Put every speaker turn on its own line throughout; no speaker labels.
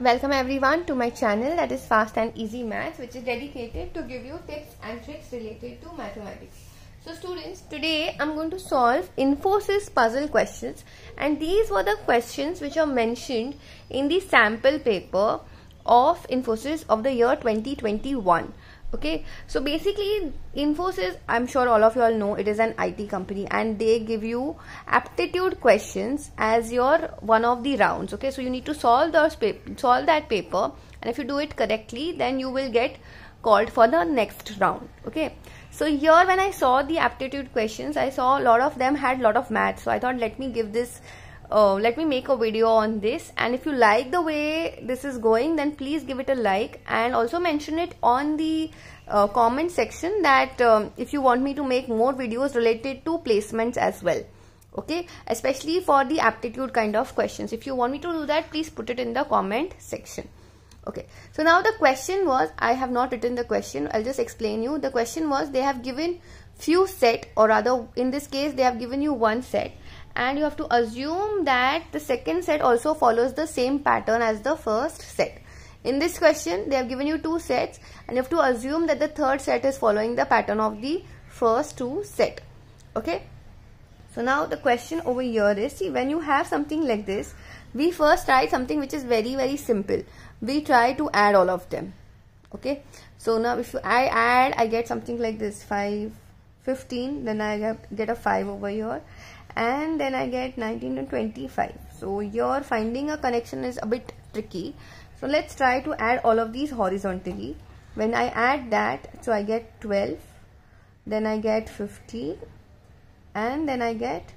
Welcome everyone to my channel, that is Fast and Easy Maths, which is dedicated to give you tips and tricks related to mathematics. So students, today I'm going to solve Infosys puzzle questions, and these were the questions which are mentioned in the sample paper of Infosys of the year 2021. Okay, so basically Infosys, I'm sure all of you all know, it is an IT company and they give you aptitude questions as your one of the rounds. Okay, so you need to solve that paper, and if you do it correctly, then you will get called for the next round. Okay, so here when I saw the aptitude questions, I saw a lot of them had a lot of maths, so I thought let me make a video on this, and if you like the way this is going, then please give it a like and also mention it on the comment section that if you want me to make more videos related to placements as well. Okay, especially for the aptitude kind of questions. If you want me to do that, please put it in the comment section. Okay, so now the question was, I have not written the question, I'll just explain you. The question was, they have given few set, or rather in this case they have given you one set, and you have to assume that the second set also follows the same pattern as the first set. In this question they have given you two sets, and you have to assume that the third set is following the pattern of the first two set. Okay, so now the question over here is, see, when you have something like this, we first try something which is very simple. We try to add all of them. Okay, so now if I add, I get something like this, 5, 15, then I get a 5 over here, and then I get 19 and 25. So here finding a connection is a bit tricky. So let's try to add all of these horizontally. When I add that, so I get 12, then I get 15, and then I get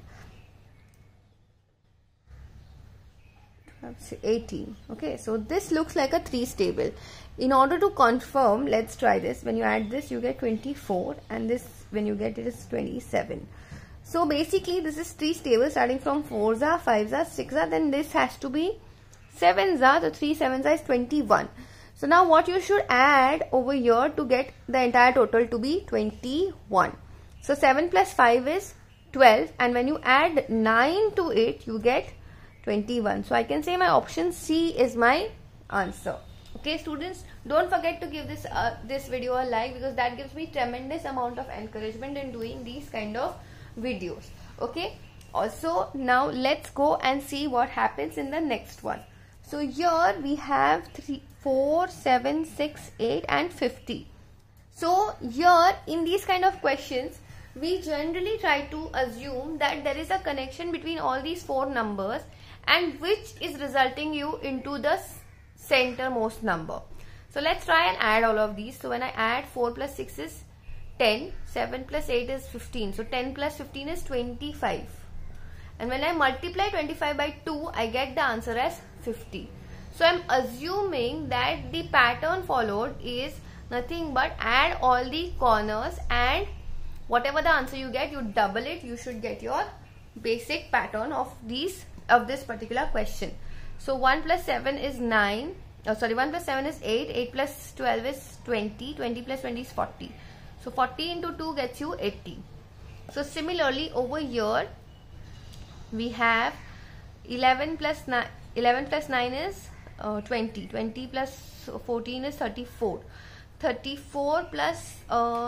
18. Okay, so this looks like a 3's table. In order to confirm, let's try this. When you add this, you get 24, and this, when you get it, is 27. So basically this is 3's table starting from 4's, 5's, 6's, then this has to be 7's, so 3 7's is 21. So now what you should add over here to get the entire total to be 21. So 7 plus 5 is 12, and when you add 9 to it, you get 21. So I can say my option C is my answer. Okay students, don't forget to give this video a like, because that gives me tremendous amount of encouragement in doing these kind of videos. Okay, also now let's go and see what happens in the next one. So here we have 3, 4, 7, 6, 8 and 50. So here in these kind of questions, we generally try to assume that there is a connection between all these four numbers, and which is resulting you into the centermost number. So let's try and add all of these. So when I add 4 plus 6 is 10, 7 plus 8 is 15. So 10 plus 15 is 25. And when I multiply 25 by 2, I get the answer as 50. So I'm assuming that the pattern followed is nothing but add all the corners, and whatever the answer you get, you double it. You should get your basic pattern of this particular question. So 1 plus 7 is 9. 1 plus 7 is 8. 8 plus 12 is 20. 20 plus 20 is 40. So 40 into 2 gets you 80. So similarly over here we have 11 plus 9 is 20. 20 plus 14 is 34. 34 plus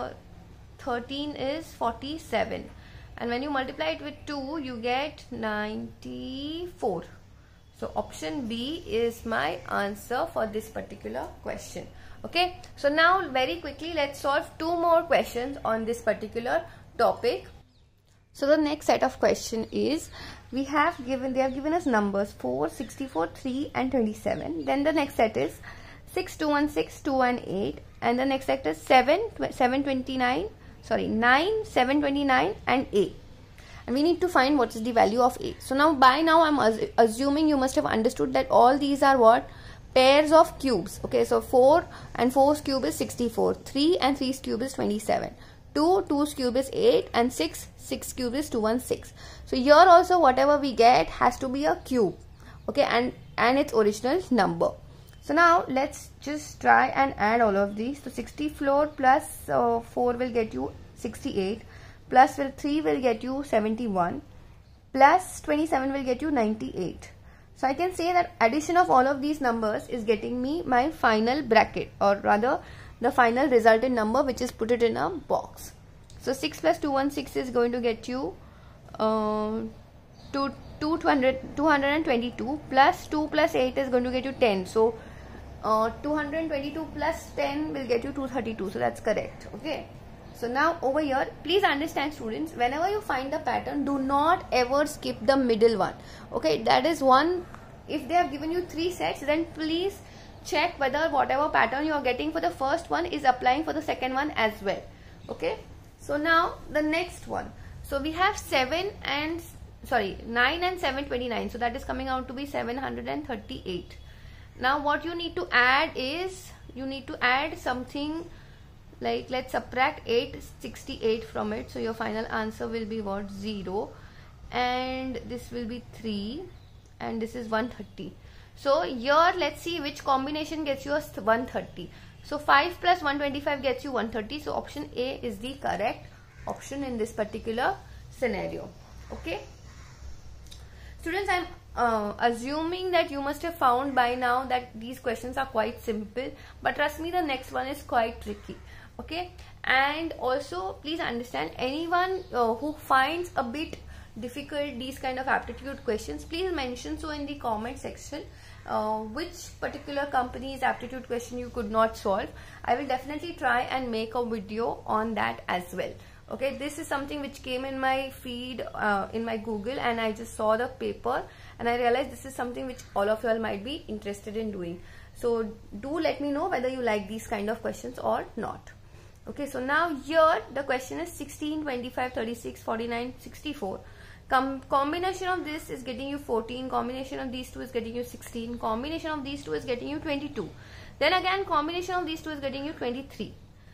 13 is 47. And when you multiply it with 2, you get 94. So option B is my answer for this particular question. Okay, so now very quickly let's solve two more questions on this particular topic. So the next set of question is, they have given us numbers 4, 64, 3 and 27. Then the next set is 6, 2, 1, 6, 2, 1, 8, and the next set is 9, 7, 29 and A. And we need to find what is the value of A. So now by now I'm assuming you must have understood that all these are what? Pairs of cubes. Okay, so 4 and 4's cube is 64. 3 and 3's cube is 27. 2, 2's cube is 8, and 6's cube is 216. So here also whatever we get has to be a cube. Okay, and its original number. So now let's just try and add all of these. So 64 plus 4 will get you 68. Plus 3 will get you 71, plus 27 will get you 98. So I can say that addition of all of these numbers is getting me my final bracket, or rather the final resultant number, which is put it in a box. So 6 plus 216 is going to get you 222 plus 2 plus 8 is going to get you 10. So 222 plus 10 will get you 232. So that's correct. Okay. So now over here, please understand students, whenever you find the pattern, do not ever skip the middle one. Okay, that is one. If they have given you 3 sets, then please check whether whatever pattern you are getting for the first one is applying for the second one as well. Okay, so now the next one. So we have 9 and 729. So that is coming out to be 738. Now what you need to add is, you need to add something like, let's subtract 868 from it. So your final answer will be what? 0, and this will be 3, and this is 130. So here let's see which combination gets you a 130. So 5 plus 125 gets you 130. So option A is the correct option in this particular scenario. Okay, students, I'm assuming that you must have found by now that these questions are quite simple, but trust me, the next one is quite tricky. Okay, and also please understand, anyone who finds a bit difficult these kind of aptitude questions, please mention so in the comment section which particular company's aptitude question you could not solve. I will definitely try and make a video on that as well. Okay, this is something which came in my feed in my Google, and I just saw the paper and I realized this is something which all of you all might be interested in doing. So do let me know whether you like these kind of questions or not. Okay, so now here the question is 16, 25, 36, 49, 64. Combination of this is getting you 14, combination of these two is getting you 16, combination of these two is getting you 22. Then again combination of these two is getting you 23.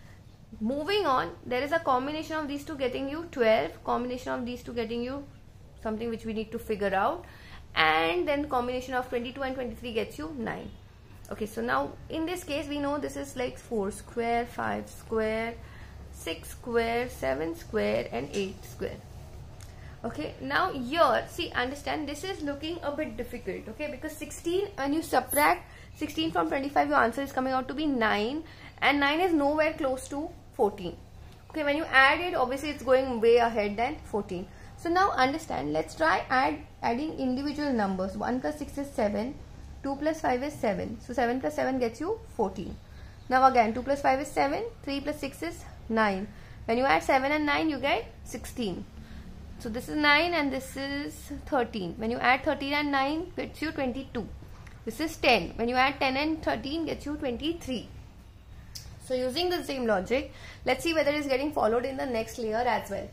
Moving on, there is a combination of these two getting you 12, combination of these two getting you something which we need to figure out, and then combination of 22 and 23 gets you 9. Okay, so now in this case we know this is like 4 square, 5 square, 6 square, 7 square and 8 square. Okay, now here see, understand, this is looking a bit difficult. Okay, because 16, when you subtract 16 from 25, your answer is coming out to be 9, and 9 is nowhere close to 14. Okay, when you add it, obviously it's going way ahead than 14. So now understand, let's try adding individual numbers. 1 plus 6 is 7, 2 plus 5 is 7. So 7 plus 7 gets you 14. Now again 2 plus 5 is 7, 3 plus 6 is 9. When you add 7 and 9, you get 16. So this is 9 and this is 13. When you add 13 and 9, gets you 22. This is 10. When you add 10 and 13, gets you 23. So using the same logic, let's see whether it is getting followed in the next layer as well.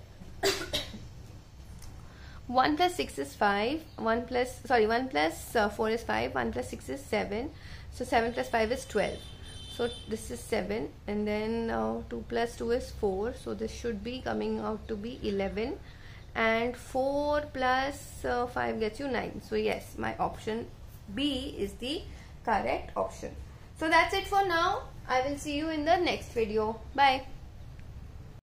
1 plus 6 is 5, 1 plus 4 is 5, 1 plus 6 is 7, so 7 plus 5 is 12, so this is 7, and then 2 plus 2 is 4, so this should be coming out to be 11, and 4 plus 5 gets you 9, so yes, my option B is the correct option. So that's it for now. I will see you in the next video. Bye.